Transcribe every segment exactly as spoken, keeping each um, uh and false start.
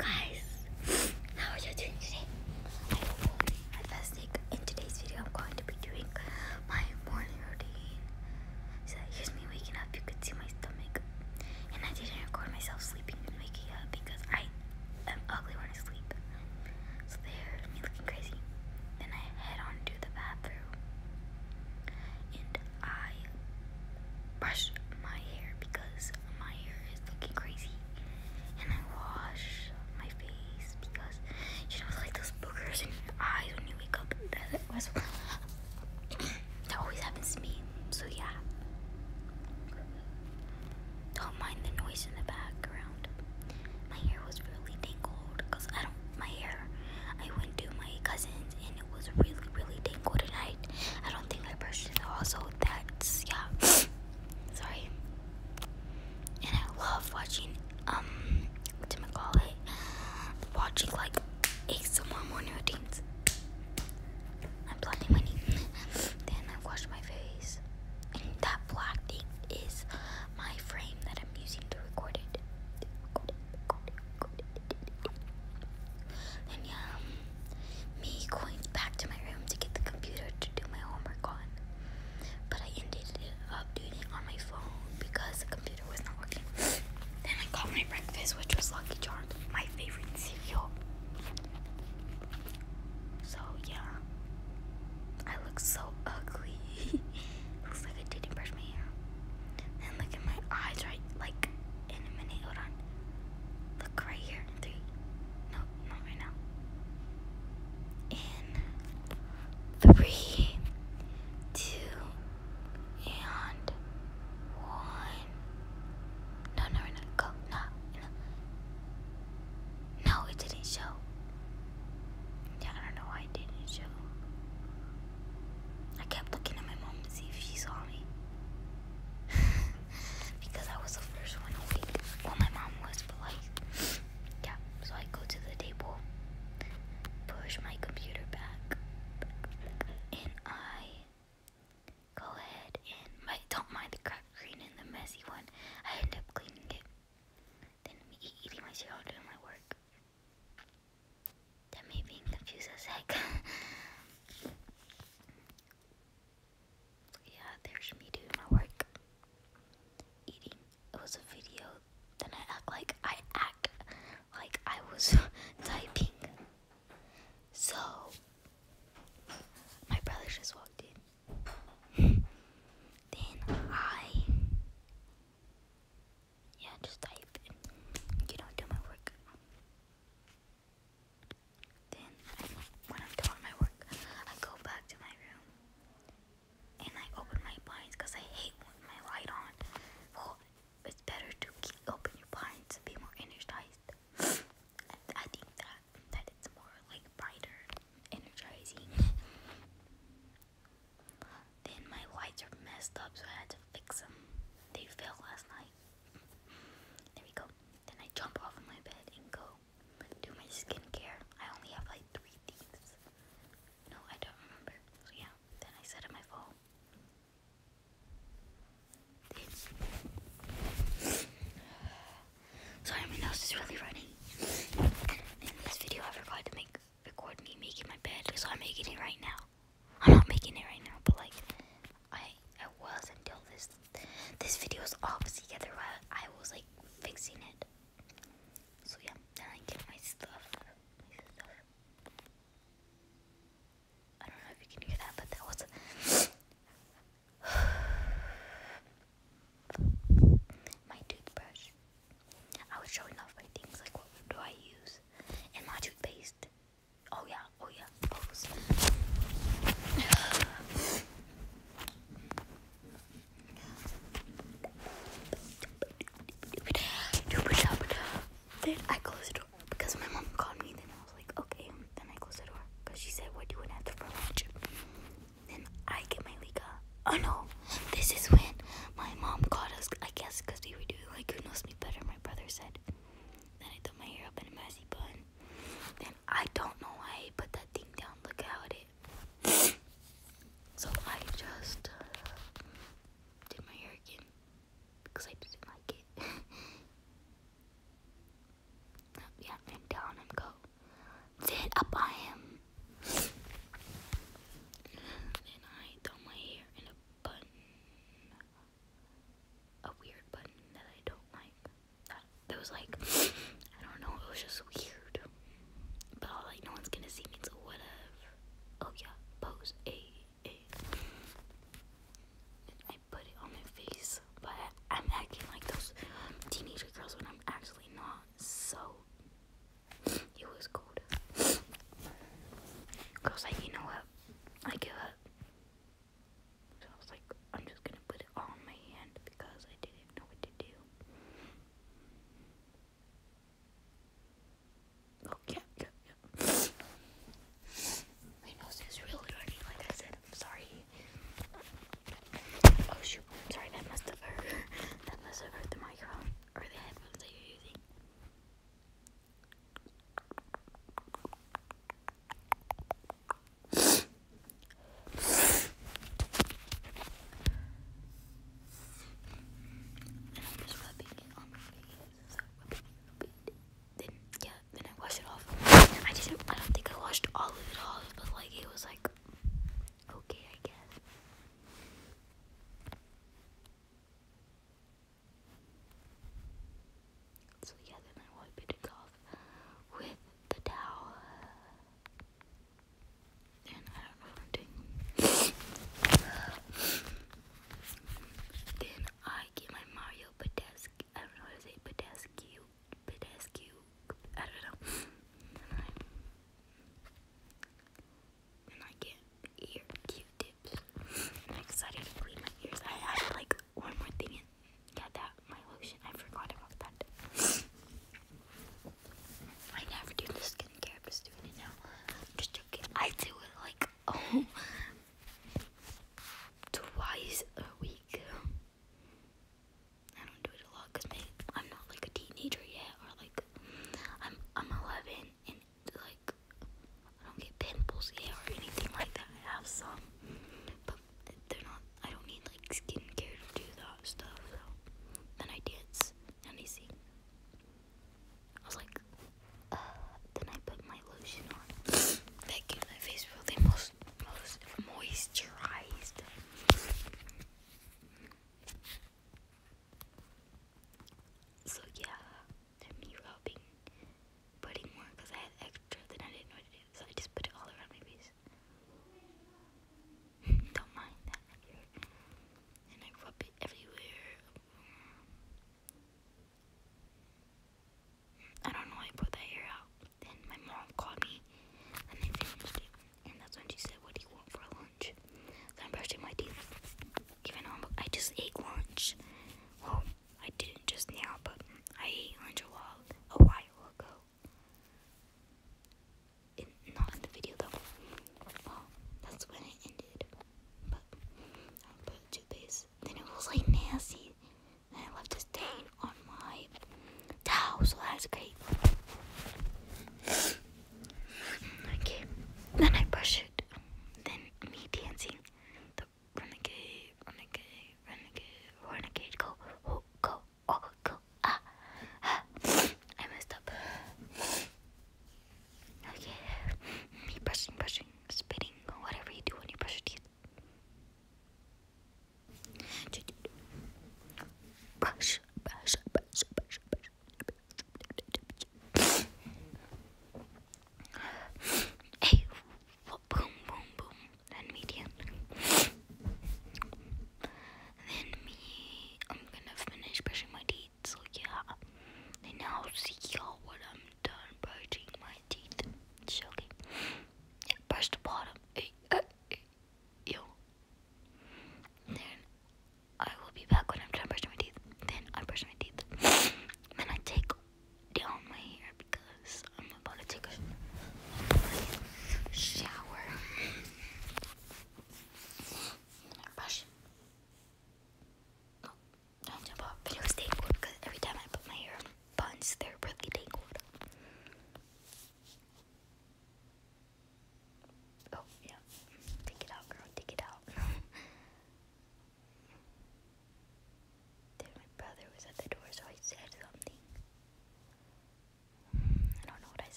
guys, how are you doing today? I hope you're fantastic. In today's video, I'm going to be doing my morning routine. So here's me waking up. You could see my stomach, and I didn't record myself sleeping and waking up because I am ugly when I sleep. So there's me looking crazy. Then I head on to the bathroom, and I brush my hair because my hair is looking crazy. And I wash my face because, you know, like those boogers in your eyes when you wake up. That, was, that always happens to me. So yeah. Don't mind the noise in the background. My hair was really tangled because I don't, my hair, I went to my cousin's and it was really, really tangled. And I, I don't think I brushed it all. So that's, yeah. Sorry. And I love watching, um, what do I call it? Watching like A S M R morning routines. I'm blending my knee. Then I wash my face. And that black thing is my frame that I'm using to record it. Then yeah, me going back to my room to get the computer to do my homework on. But I ended up doing it on my phone because the computer was not working. Then I got my breakfast, which was Lucky Charms, my favorite cereal. So yeah, I look so ugly. Looks like I didn't brush my hair. And look at my eyes, right? Like in a minute. Hold on. Look right here. In three. No, not right now. In three, two, and one. No, no, no, go. No, no. No, it didn't show. Yeah, I don't know why it didn't show. I kept looking at my mom to see if she saw me. Because I was the first one awake. Well, my mom was, but like, yeah. So I go to the table, push my computer back, and I go ahead and my, don't mind the cracked screen and the messy one. I end up cleaning it. Then me eat, eating my cereal, doing my work. That made me confused as heck. Yeah, there's me doing my work. Eating. It was a video. Then I act like I act like I was typing. So my brother just walked in. Then I yeah, just type and, you know, do my work. Then when I'm done my work, I go back to my room and I open my blinds because I hate with my light on. Well, it's better to keep open your blinds to be more energized. I, I think that that it's more like brighter, energizing. Then my lights are messed up, so I had to fix them. They fell last night. There we go. Then I jump off of my bed and go do my skincare. I only have like three things. No, I don't remember. So yeah, then I set up my phone. Then, sorry, my nose is really running. In this video, I forgot to make record me making my bed, so I'm making it right now. I'm not making it right now, but like I I was until this this video is all put together. I was like fixing it. So yeah, then I get my stuff. My stuff. I don't know if you can hear that, but that was my toothbrush. I was showing off my things, like what do I use, and my toothpaste. Oh yeah, oh yeah, those. Then I closed the door because my mom called me. Then I was like, okay. Then I closed the door because she said, what do you want after for lunch? Then I get my Liga. Oh no, this is when my mom called us, I guess, because we were doing like Who Knows Me Better, my brother said. Then I threw my hair up in a messy bun. Then I don't know why I put that thing down. Look how it is. So I just uh, did my hair again because I didn't like it. Yeah, and was just weird. But all like no one's gonna see me, so whatever. Oh yeah, pose a a. I put it on my face, but I'm acting like those teenager girls when I'm actually not. So it was cold. I was like, you know what? I give up. So I was like, I'm just gonna put it on my hand because I didn't know what to do.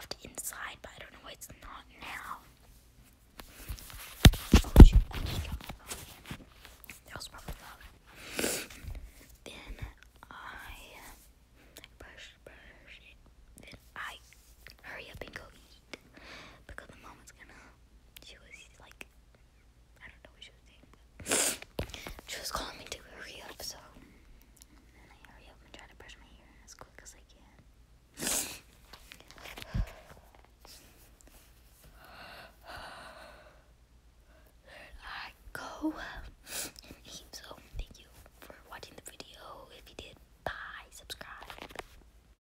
soft inside, but I don't know why it's not now.